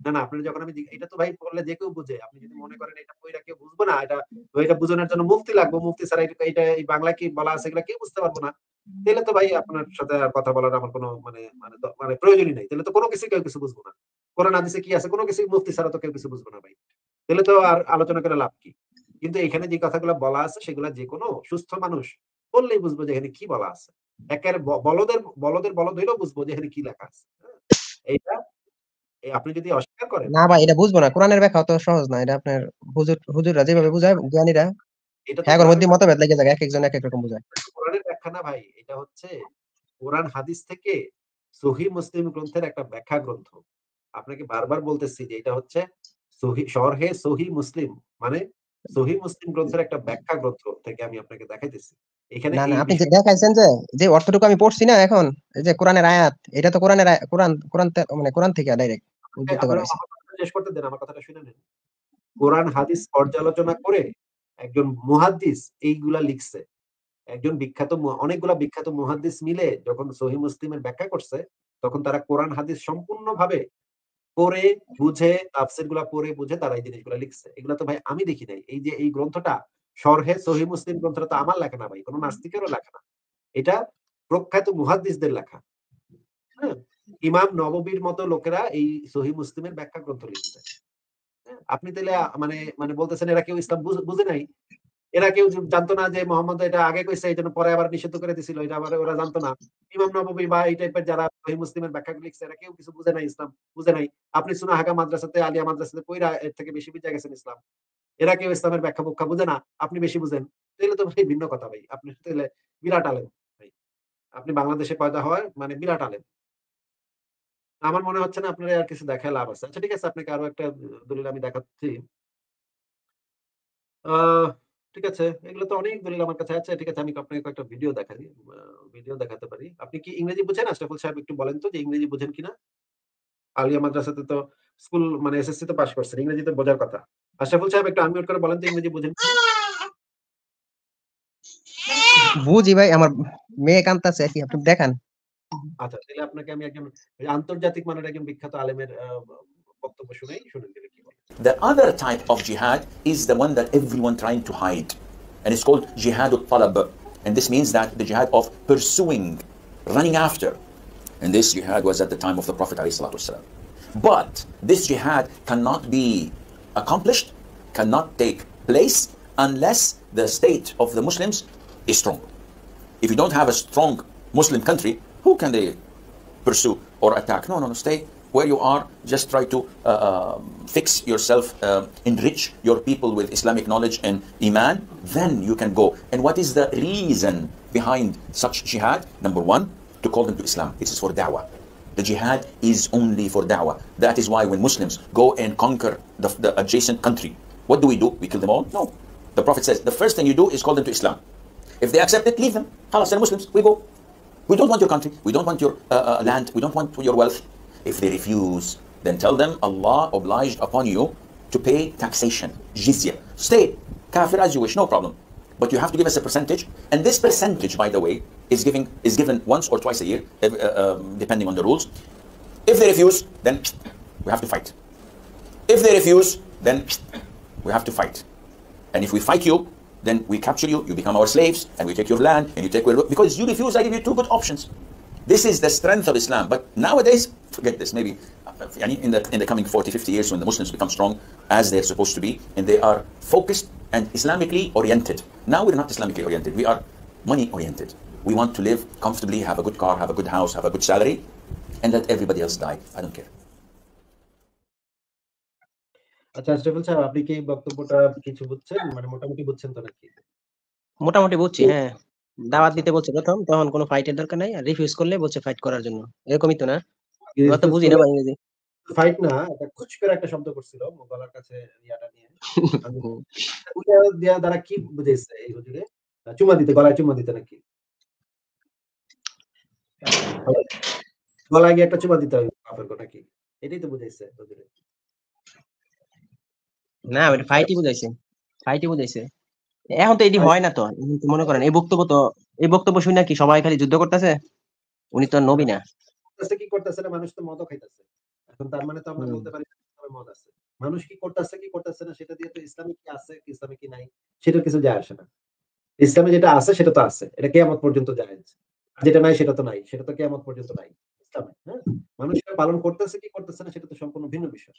না, না আপনার যখন আমি এটা তো ভাই বললে যে কেউ বুঝে। আপনি যদি মনে করেন এটা পইড়া কেউ বুঝবো না, এটা এটা বুঝানোর জন্য মুফতি লাগবে। মুফতি ছাড়া এটা এটা এই বাংলায় কি বলা আছে এগুলা কেউ বুঝতে পারবো না। তাইলে তো ভাই আপনার সাথে আর কথা বলার আমার কোনো মানে মানে দ মানে প্রয়োজনই নাই। তাইলে তো কোনো কিছুই কেউ কিছু বুঝবো না। কোরআন হাদিসে কি আছে কোনো কিছুই মুফতি ছাড়া তো কেউ কিছু বুঝবো না ভাই। তাইলে তো আর আলোচনা করে লাভ কি? কিন্তু এখানে যে কথাগুলো বলা আছে সেগুলা যেকোনো সুস্থ মানুষ পড়লেই বুঝবো যে এখানে কি বলা আছে। একেবারে ব বলদের বলদের বলদ হইলেও বুঝবো যে এখানে কি লেখা আছে। হ্যাঁ? এইটা এই আপনি যদি অস্বীকার করেন না ভাই এটা বুঝবো না। কোরআনের ব্যাখ্যা অত সহজ না। এটা আপনার হুজুর হুজুররা যেভাবে বুঝায় জ্ঞানীরা, এটা তো হ্যাঁ ওর মধ্যে কোরআনের মতভেদ লেগে যায়, এক একজন এক এক রকম বুঝায়। কোরআনের ব্যাখ্যা না ভাই। এটা হচ্ছে কোরআন হাদিস থেকে সহিহ মুসলিম গ্রন্থের একটা ব্যাখ্যা গ্রন্থ। আপনাকে বারবার বলতেছি যে এটা হচ্ছে সহি শরহে সহিহ মুসলিম মানে সহিহ মুসলিম গ্রন্থের একটা ব্যাখ্যা গ্রন্থ থেকে আমি আপনাকে দেখাইতেছি। এখানে না না এই আপনি যে বিষয়টা দেখাইছেন যে যে অর্থটুকু আমি পড়ছি না এখন, এই যে কোরআনের আয়াত, এটা তো কোরআনের আয়া- কোরআন কোরআন তে- মানে কোরআন থেকে ডাইরেক্ট উদ্ধৃত করা আপনার হয়েছে। আমার কথাটা শেষ করতে দেন, আমার কথাটা শুনে নেন। কোরআন হাদিস পর্যালোচনা করে একজন মুহাদ্দিস এইগুলা লিখছে। একজন বিখ্যাত মু- অনেকগুলা বিখ্যাত মুহাদ্দিস মিলে যখন সহিহ মুসলিমের ব্যাখ্যা করছে, তখন তারা কোরআন হাদিস সম্পূর্ণভাবে পড়ে বুঝে তাফসীর গুলা পড়ে বুঝে তারা এই জিনিসগুলা লিখছে। এগুলা তো ভাই আমি দেখি নাই। এই যে এই গ্রন্থটা শরহে সহিহ মুসলিম গ্রন্থটা তো আমার লেখা না ভাই, কোন নাস্তিকেরও লেখা না। এটা প্রখ্যাত মুহাদ্দিসদের লেখা। হ্যাঁ? ইমাম নববীর মতো লোকেরা এই সহিহ মুসলিমের ব্যাখ্যা গ্রন্থ লিখছে। হ্যাঁ? আপনি তাইলে আ মানে মানে বলতেছেন এরা কেউ ইসলাম বুঝ বুঝে নাই? এরা কেউ জ জানতো না যে মোহাম্মদ এটা আগে কইছে এইজন্য পরে আবার নিষিদ্ধ করে দিছিল। এটা আবার ওরা জানতো না। ইমাম নববী বা এই টাইপের যারা সহিহ মুসলিমের ব্যাখ্যা লিখছে এরা কেউ কিছু বুঝে নাই ইসলাম, বুঝে নাই। আপনি সুনা হাকা মাদ্রাসাতে আলিয়া মাদ্রাসাতে পইড়া এর থেকে বেশি বুঝা গেছেন ইসলাম। এরা কেউ ইসলামের ব্যাখ্যা-বুখ্যা বুঝে না। আপনি বেশি বুঝেন। তাইলে তো ভাই ভিন্ন কথা ভাই। আপনি তাইলে বিরাট আলেম ভাই। আপনি বাংলাদেশে পয়দা হওয়ায় মানে বিরাট আলেম। আমার মনে হচ্ছে না আপনার আর কিছু দেখায় লাভ আছে। আচ্ছা ঠিক আছে আপনাকে আরো একটা দলিল আমি দেখাচ্ছি। আ ঠিক আছে। এগুলো তো অনেক দলিল আমার কাছে আছে। ঠিক আছে আমি আপনাকে কয়েকটা ভিডিও দেখাই। আ ভিডিও দেখাতে পারি। আপনি কি ইংরেজি বুঝেন আশরাফুল সাহেব একটু বলেন তো যে ইংরেজি বুঝেন কিনা? আলিয়া মাদ্রাসাতে তো স্কুল মানে এসএসসি তো পাস করছেন। ইংরেজি তো বোঝার কথা। আশরাফুল সাহেব একটু আনমিউট করে বলেন তো ইংরেজি বুঝেন কিনা? বুঝি ভাই, আমার মেয়ে কাঁদতাছে আর কি, আপনি দেখান। আচ্ছা তাহলে আপনাকে আমি একজন আন্তর্জাতিক মানের একজন বিখ্যাত আলেমের আ বক্তব্য শুনাই। শুনেন তিনি কি বলেন। The other type of jihad is the one that everyone trying to hide. And it's called jihad al-talab. And this means that the jihad of pursuing, running after. And this jihad was at the time of the Prophet ﷺ. But this jihad cannot be accomplished, cannot take place unless the state of the Muslims is strong. If you don't have a strong Muslim country, who can they pursue or attack? No, no, no, stay where you are. Just try to uh, uh, fix yourself, uh, enrich your people with Islamic knowledge and Iman, then you can go. And what is the reason behind such jihad? Number one, to call them to Islam. This is for da'wah. The jihad is only for da'wah. That is why when Muslims go and conquer the, the adjacent country, what do we do? We kill them all? No. The Prophet says, the first thing you do is call them to Islam. If they accept it, leave them. Halas, they're Muslims. We go. We don't want your country. We don't want your uh, uh, land. We don't want your wealth. If they refuse, then tell them Allah obliged upon you to pay taxation, jizya. Stay kafir as you wish, no problem. But you have to give us a percentage. And this percentage, by the way, is, giving, is given once or twice a year, uh, uh, depending on the rules. If they refuse, then we have to fight. If they refuse, then we have to fight. And if we fight you, then we capture you, you become our slaves, and we take your land, and you take where, because you refuse, I give you two good options. This is the strength of Islam. But nowadays, forget this, maybe in the, in the coming forty, fifty years when the Muslims become strong, as they're supposed to be, and they are focused and Islamically oriented. Now we're not Islamically oriented, we are money oriented. We want to live comfortably, have a good car, have a good house, have a good salary, and let everybody else die. I don't care. আচ্ছা আশরাফুল সাহেব আপনি কি বক্তব্যটা কিছু বুঝছেন? মানে মোটামুটি বুঝছেন তো নাকি? মোটামুটি বুঝছি, হ্যাঁ। দাওয়াত দিতে বলছে প্রথম, তখন কোনো ফাইটের দরকার নাই, আর রিফিউজ করলে বলছে ফাইট করার জন্য, এরকমই তো না? এবার তো বুঝি না ভাই ইংরেজি। ফাইট না, এটা খুচ করে একটা শব্দ করছিল গলার কাছে ইয়াটা নিয়ে। আমি ওইটা দিয়া দ্বারা কি বুঝাইছে এই হুজুরে? চুমা দিতে, গলায় চুমা দিতে নাকি? গলায় গিয়ে একটা চুমা দিতে হবে কাফের কো নাকি? এটাই তো বুঝাইছে হুজুরে। না এটা ফাইটই বুঝাইছে, ফাইটই বুঝাইছে। এখন তো এটি হয় না তো। এখন তো মনে করেন এই বক্তব্য তো, এই বক্তব্য শুনে কি সবাই খালি যুদ্ধ করতেছে? উনি তো নবী না। করতেছে কি করতেছে না, মানুষ তো মদও খাইতেছে। এখন তার মানে তো আমরা হুম। বলতে পারি সবার মত আছে। মানুষ কি করতেছে কি করতেছে না সেটা দিয়ে তো ইসলামে কি আছে কি ইসলামে কি নাই সেটার কিছু যায় আসে না। ইসলামে যেটা আছে সেটা তো আছে। এটা কিয়ামত পর্যন্ত জায়েজ। যেটা নাই সেটা তো নাই। সেটা তো কিয়ামত পর্যন্ত নাই। ইসলামে, হ্যাঁ? মানুষ সেটা পালন করতেছে কি করতেছে না সেটা তো সম্পূর্ণ ভিন্ন বিষয়।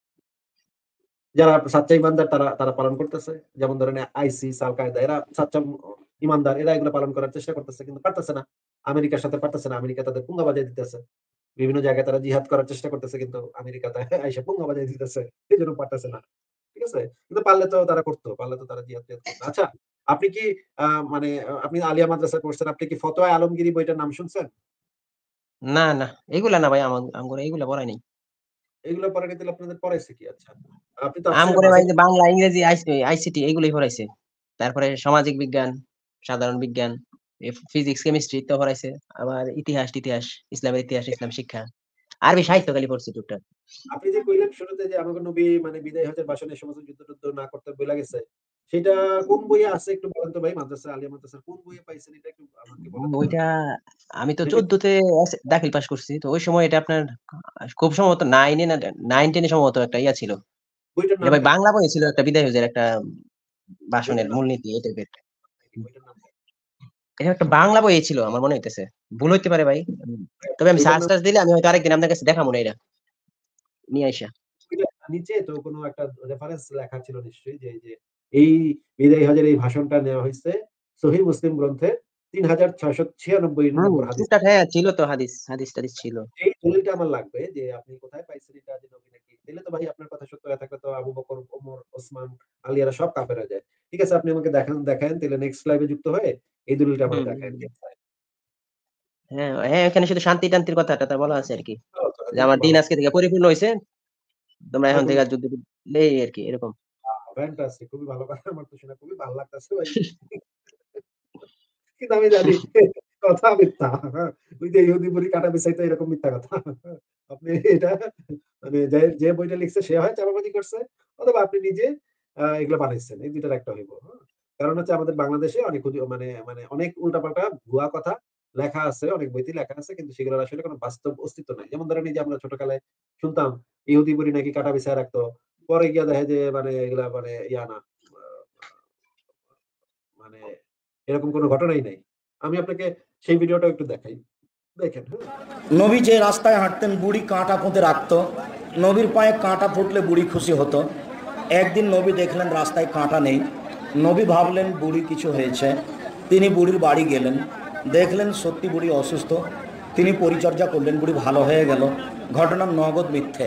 যারা সাচ্চা ইমানদার তারা তারা পালন করতেছে। যেমন ধরেন আইসিস, আল-কায়েদা এরা সাচ্চা ইমানদার এরা এগুলো পালন করার চেষ্টা করতেছে কিন্তু পারতেছে না। আমেরিকার সাথে পারতেছে না। আমেরিকা তাদের পুঙ্গা বাজায় দিতেছে। বিভিন্ন জায়গায় তারা জিহাদ করার চেষ্টা করতেছে কিন্তু আমেরিকাতে আইসা পুঙ্গা বাজায় দিতেছে। এজন্য পারতেছে না। ঠিক আছে? কিন্তু পারলে তো তারা করত। পারলে তো তারা জিহাদ টিহাদ করত। আচ্ছা, আপনি কি আ মানে আপনি আলিয়া মাদ্রাসায় পড়ছেন। আপনি কি ফতোয়া আলমগীরি বইটার নাম শুনছেন? না, না। এগুলা না ভাই আমা আমগরে এগুলা পড়ায় নাই। এগুলো পড়াইনি তাহলে আপনাদের পড়াইছে কি? আচ্ছা। আপনি তাফসীরে আমগরে ভাই মাঝারি যে বাংলা, ইংরেজি, আইসি আইসিটি এগুলাই পড়াইছে। তারপরে সামাজিক বিজ্ঞান, সাধারণ বিজ্ঞান, এ ফিজিক্স, কেমিস্ট্রি তো পড়াইছে। আবার ইতিহাস-টিতিহাস, ইসলামের ইতিহাস, ইসলাম শিক্ষা। আরবি সাহিত্য খালি পড়ছি টুকটাক। আপনি যে কইলেন শুরুতে যে আমাদের নবী মানে বিদায় হজের ভাষণে এই সমস্ত যুদ্ধ-টুদ্ধ না করতে বইলা গেছে। সেটা কোন বইয়ে আছে একটু বলেন তো ভাই? মাদ্রাসা আলিয়া মাদ্রাসার কোন বইয়ে পাইছেন এটা একটু আমাকে ও বলেন তো। ওইটা আমি তো দেখি চৌদ্দ তে এস দাখিল পাস করছি। তো ওই সময় এটা আপনার আ খুব সম্ভবত নয় এ না নয় দশ এ সম্ভবত একটা ইয়া ছিল। বইটার এটা ভাই নামটা কি? বাংলা বইয়ে ছিল একটা বিদায় হজের একটা বইটার ভাষণের নাম মূলনীতি এই টাইপের। কি? বইটার নাম কি? এটা একটা বাংলা বইয়ে ছিল আমার মনে হইতেছে। ভুল হইতে পারে ভাই। উম তবে আমি বইটার নাম সার্চ-টার্চ দিলে আমি হয়তো আরেকদিন আপনার কাছে দেখামু না এটা। নিয়ে আইসা। বইটার নিচে তো কোনো একটা রেফারেন্স লেখা ছিল নিশ্চয়ই যে, যে এই বিদায়ী হজের এই ভাষণটা নেওয়া হইছে সহিহ মুসলিম গ্রন্থের তিন হাজার ছয়শ ছিয়ানব্বই হুম, নম্বর হাদিস। টুকটাক হ্যাঁ, ছিল তো হাদিস। হাদিস-টাদিস ছিল। এই দলিলটা আমার লাগবে যে আপনি কোথায় পাইছেন এটা যে নবী নাকি। তাইলে তো ভাই আপনার কথা সত্য হয়ে থাকলে তো আবু বকর, ওমর, ওসমান, আলী এরা সব কাফের হয়ে যায়। ঠিক আছে আপনি আমাকে দেখান দেখায়েন তাইলে নেক্সট লাইভে যুক্ত হয়ে এই দলিলটা আমারে হুম, দেখায়েন। হুম। ঠিক আছে? হ্যাঁ, হ্যাঁ, এখানে শুধু শান্তি-টান্তির কথাটা বলা আছে আরকি। তাও তো যে তাহলে তো আমার দিন ভালো। আজকে থেকে পরিপূর্ণ হইছে। তোমরা আর এখন কোনো থেকে যুদ্ধ টুদ্ধ এই আরকি এরকম। ফ্যান্টাস্টিক খুবই ভালো কথা। আমার তো শুনে খুবই ভাল লাগতেছে ভাই। কিন্তু আমি জানি কথা মিথ্যা। হ্যাঁ? ওই যে ইহুদি বুড়ি কাটা বিছাইতো এরকম মিথ্যা কথা। আপনি এটা মানে যে, যে বইটা লিখছে সে হয় চাপাবাজি করছে অথবা আপনি নিজে আ এগুলা বানাইছেন। এই দুই টার একটা হইব। হ্যাঁ? কারণ হচ্ছে আমাদের বাংলাদেশে অনেক হুজু মানে মানে অনেক উল্টাপাল্টা ভুয়া কথা লেখা আছে, অনেক বইতে লেখা আছে কিন্তু সেগুলোর আসলে কোন বাস্তব অস্তিত্ব নাই। যেমন ধরেন এই যে আমরা ছোটকালে শুনতাম ইহুদি বুড়ি নাকি কাটা বিছায়া রাখতো। পরে গিয়া দেখে যে মানে এগুলা মানে ইয়া না আ মানে এরকম কোনো ঘটনাই নাই। আমি আপনাকে সেই ভিডিওটা একটু দেখাই। দেখেন, হ্যাঁ? নবী যে রাস্তায় হাঁটতেন বুড়ি কাঁটা পুঁতে রাখত। নবীর পায়ে কাঁটা ফুটলে বুড়ি খুশি হতো। একদিন নবী দেখলেন রাস্তায় কাঁটা নেই। নবী ভাবলেন বুড়ি কিছু হয়েছে। তিনি বুড়ির বাড়ি গেলেন, দেখলেন সত্যি বুড়ি অসুস্থ। তিনি পরিচর্যা করলেন, বুড়ি ভালো হয়ে গেল। ঘটনা নগদ মিথ্যে।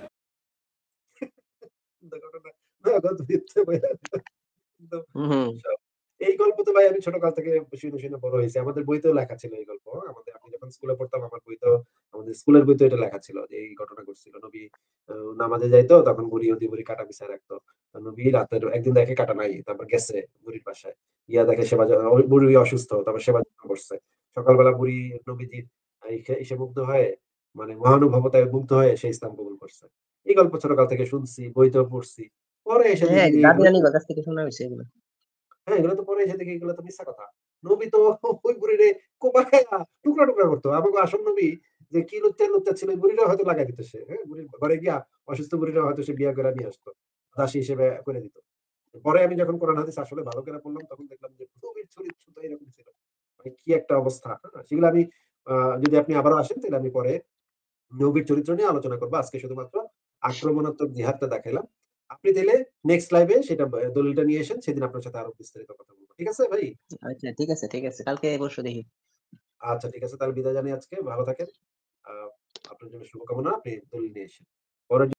ঘটনা নগদ মিথ্যে বইলা একদম হুম, হুম। সব। এই গল্প তো ভাই আমি ছোটকাল থেকে শুনে, শুনে বড় হইছি। আমাদের বইতেও লেখা ছিল এই গল্প। আমাদের আমি যখন স্কুলে পড়তাম আমার বইতেও আমাদের স্কুলের বইতেও এটা লেখা ছিল যে এই ঘটনা ঘটছিল। নবী আ নামাজে যাইতো তখন বুড়ি ইহুদি বুড়ি কাঁটা বিছায় রাখতো। তো নবী রাতের একদিন দেখে কাঁটা নাই। তারপর গেছে বুড়ির বাসায়। গিয়া দেখে সেবা য ওই বুড়ি অসুস্থ। তারপর সেবা যত্ন করছে। সকালবেলা বুড়ি নবীজির আ ইসে ইসে মুগ্ধ হয়ে মানে মহানুভবতায় মুগ্ধ হয়ে সে ইসলাম কবুল করছে। এই গল্প ছোটকাল থেকে শুনছি, বইতেও পড়ছি। পরে এসে হ্যাঁ, দেখি যে এগুলো তো দাদি-নানির কাছ থেকে শোনা হইছে এগুলো। হ্যাঁ, এগুলো তো পরে এসে দেখি এগুলো তো মিথ্যা কথা। নবী তো ওই বুড়িরে কোপায়া টুকরা, টুকরা করতো। আমাগো আসল নবী যে কি লুচ্চা, লুচ্চা ছিল ওই বুড়িরে হয়তো লাগাই দিত সে। হ্যাঁ? বুড়ির ঘরে গিয়া অসুস্থ বুড়িরে হয়তো সে বিয়া কইরা নিয়ে আসতো। দাসী হিসেবে করে দিত। পরে আমি যখন কোরআন হাদিস আসলে ভালো করে পড়লাম তখন দেখলাম যে নবীর চরিত্র তো এরকম ছিল। মানে কি একটা অবস্থা। হ্যাঁ? সেগুলো আমি আ যদি আপনি আবারও আসেন তাহলে আমি পরে নবীর চরিত্র নিয়ে আলোচনা করব। আজকে শুধুমাত্র আক্রমণাত্মক জিহাদটা দেখাইলাম। আপনি তাইলে নেক্সট লাইভে সেটা ব দলিলটা নিয়ে এসেন। সেদিন আপনার সাথে আরো বিস্তারিত কথা বলব। ঠিক আছে ভাই? আচ্ছা ঠিক আছে, ঠিক আছে। কালকে পরশু দেখি। আচ্ছা ঠিক আছে। তাহলে বিদায় জানাই আজকে। ভালো থাকেন। আ আপনার জন্য শুভকামনা। আপনি দলিল নিয়ে এসেন। পরে